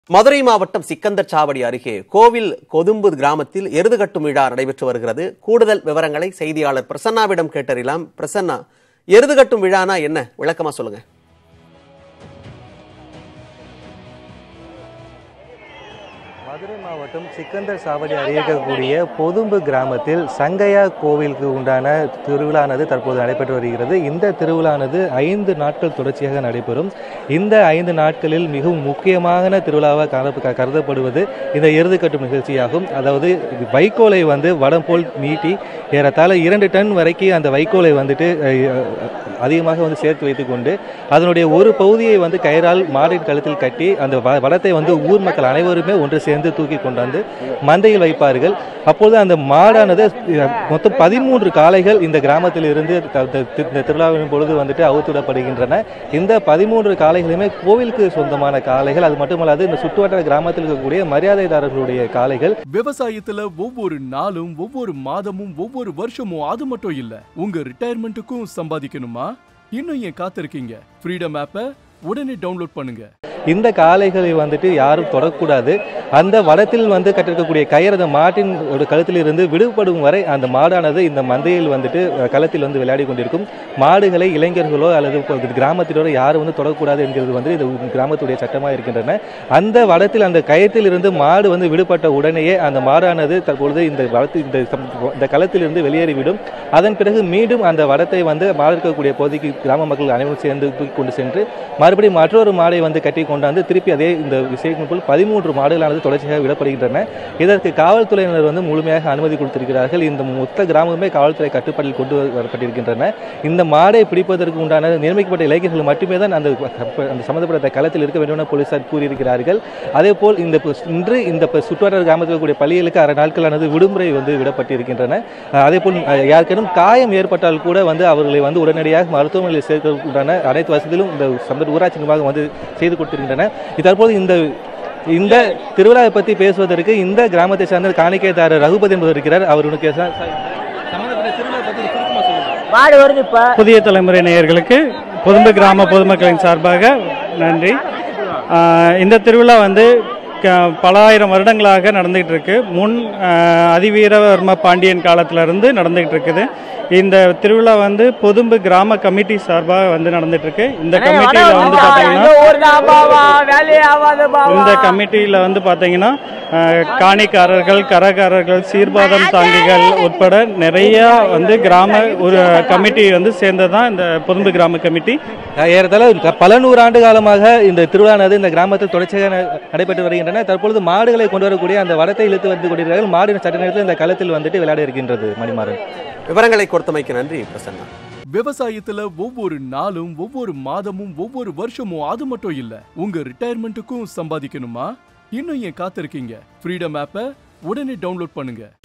மதுரை மாவட்டம் சிக்கந்தர் சாவடி அருகே கோவில் கொதும்பு கிராமத்தில் எருது கட்டும் விழா நடைபெற்று வருகிறது. கூடுதல் விவரங்களை செய்தியாளர் பிரசன்னாவிடம் கேட்டறியலாம். பிரசன்னா, எருது கட்டும் விழானா என்ன, விளக்கமா சொல்லுங்க. மதுரை மாவட்டம் சிக்கந்தர் சாவடி அருகே இருக்கக்கூடிய பொதும்பு கிராமத்தில் சங்கையா கோவிலுக்கு உண்டான திருவிழானது தற்போது நடைபெற்று வருகிறது. இந்த திருவிழானது 5 நாட்கள் தொடர்ச்சியாக நடைபெறும். இந்த 5 நாட்களில் மிகவும் முக்கியமான திருவிழாவாக கருதப்படுவது இந்த எருது கட்டும் நிகழ்ச்சியாகும். அதாவது வைக்கோலை வடம் போல் நீட்டி ஏறத்தாழ 2 டன் வரைக்கும் அந்த வைக்கோலை அதிகமாக சேர்த்து வைத்துக்கொண்டு அதனுடைய ஒரு பகுதியை கயிறால் மாடின் கழுத்தில் கட்டி அந்த வடத்தை ஊர் மக்கள் அனைவருமே ஒன்று சேர்ந்து தூக்கி கொண்டாந்து மந்தையில் வைப்பார்கள். அப்போது அந்த மாடானது மொத்தம் 13 காளைகள் இந்த கிராமத்தில் இருந்து இந்த திருவிழாவின் பொழுது அவுத்துவிடப்படுகின்றன. இந்த 13 காளைகளுமே கோவிலுக்கு சொந்தமான காளைகள். அது மட்டுமல்லாது இந்த சுற்றுவட்டார கிராமத்தில் இருக்கக்கூடிய மரியாதைதாரர்களுடைய காளைகள். விவசாயத்துல ஒவ்வொரு நாளும், ஒவ்வொரு மாதமும், ஒவ்வொரு வருஷமும் அது மட்டும் இல்ல, உங்க ரிட்டையர்மெண்ட்டுக்கும் சம்பாதிக்கணுமா? இன்னும் ஏன் காத்திருக்கீங்க? ஃப்ரீடம் ஆப்பை உடனே டவுன்லோட் பண்ணுங்க. இந்த காளைகளை யாரும் தொடக்கூடாது. அந்த வடத்தில் கட்டிருக்கக்கூடிய கயிறு அந்த மாட்டின் ஒரு கழுத்தில் இருந்து விடுபடும் வரை அந்த மாடானது இந்த மந்தையில் களத்தில் விளையாடி கொண்டிருக்கும். மாடுகளை இளைஞர்களோ அல்லது கிராமத்தினரோ யாரும் தொடக்கூடாது என்கிறது இந்த கிராமத்துடைய சட்டமாக இருக்கின்றன. அந்த வடத்தில் அந்த கயத்தில் இருந்து மாடு விடுபட்ட உடனேயே அந்த மாடானது தற்பொழுது இந்த களத்தில் இருந்து வெளியேறிவிடும். அதன் பிறகு மீண்டும் அந்த வடத்தை மாடு இருக்கக்கூடிய பகுதிக்கு கிராம மக்கள் அனைவரும் சேர்ந்து தூக்கி கொண்டு சென்று மறுபடியும் மற்றொரு மாடை கட்டி கொண்டாந்து திருப்பி அதே இந்த விஷயங்களுக்குள் 13 மாடுகளானது தொடர்ச்சியாக விடப்படுகின்றன. இதற்கு காவல்துறையினர் முழுமையாக அனுமதி கொடுத்திருக்கிறார்கள். இந்த மொத்த கிராமமே காவல்துறை கட்டுப்பாட்டில் கொண்டு வரப்பட்டிருக்கின்றன. இந்த மாடை பிடிப்பதற்கு உண்டான நியமிக்கப்பட்ட இளைஞர்கள் மட்டுமே தான் அந்த சம்பந்தப்பட்ட களத்தில் இருக்க வேண்டும் என போலீசார் கூறியிருக்கிறார்கள். அதே போல் இன்று இந்த சுற்றுவட்டார கிராமத்தில் இருக்கக்கூடிய பள்ளிகளுக்கு 6 நாட்களானது விடுமுறை விடப்பட்டிருக்கின்றன. அதே போல் யாருக்கேனும் காயம் ஏற்பட்டால் கூட அவர்களை உடனடியாக மருத்துவமனையில் சேர்க்க அனைத்து வசதிகளும் இந்த ஊராட்சி நிர்வாகம் செய்து கொடுத்திருக்கின்றன. தற்போது இந்த திருவிழாவை பற்றி பேசுவதற்கு இந்த கிராமத்தை சார்ந்த காணிக்கைதாரர் ரகுபதி என்பவர் இருக்கிறார். அவருக்கு புதிய தலைமுறை நேயர்களுக்கு பொதும்பு கிராம பொதுமக்களின் சார்பாக நன்றி. இந்த திருவிழா பல ஆயிரம் வருடங்களாக நடந்துகிட்டு இருக்கு. முன் அதிவீரவர்ம பாண்டியன் காலத்திலிருந்து நடந்துகிட்டு இருக்குது. இந்த திருவிழா பொதும்பு கிராம கமிட்டி சார்பாக நடந்துட்டு இருக்கு. இந்த கமிட்டியில பாத்தீங்கன்னா காணிக்காரர்கள், கரகாரர்கள், சீர்பாதம் தாங்கிகள் உட்பட நிறைய கிராம ஒரு கமிட்டி சேர்ந்ததான் இந்த பொதும்பு கிராம கமிட்டி. ஏறத்தாழ பல 100 ஆண்டு காலமாக இந்த திருவிழானது இந்த கிராமத்தில் தொடர்ச்சியாக நடைபெற்று வருகின்றன. தற்பொழுது மாடுகளை கொண்டு வரக்கூடிய அந்த வடத்தை இழுத்து வந்து கொண்டிருக்கிறார்கள். மாடின் சட்ட நேரத்தில் இந்த களத்தில் விளையாட இருக்கின்றது. மணிமாறன், விவரங்களை கொடுத்தமைக்கு நன்றி பிரசன்னா. விவசாயத்துல ஒவ்வொரு நாளும், ஒவ்வொரு மாதமும், ஒவ்வொரு வருஷமும் அது மட்டும் இல்ல, உங்க ரிட்டையர்மெண்ட்டுக்கும் சம்பாதிக்கணுமா? இன்னும் ஏன் காத்திருக்கீங்க? ஃப்ரீடம் ஆப்பை உடனே டவுன்லோட் பண்ணுங்க.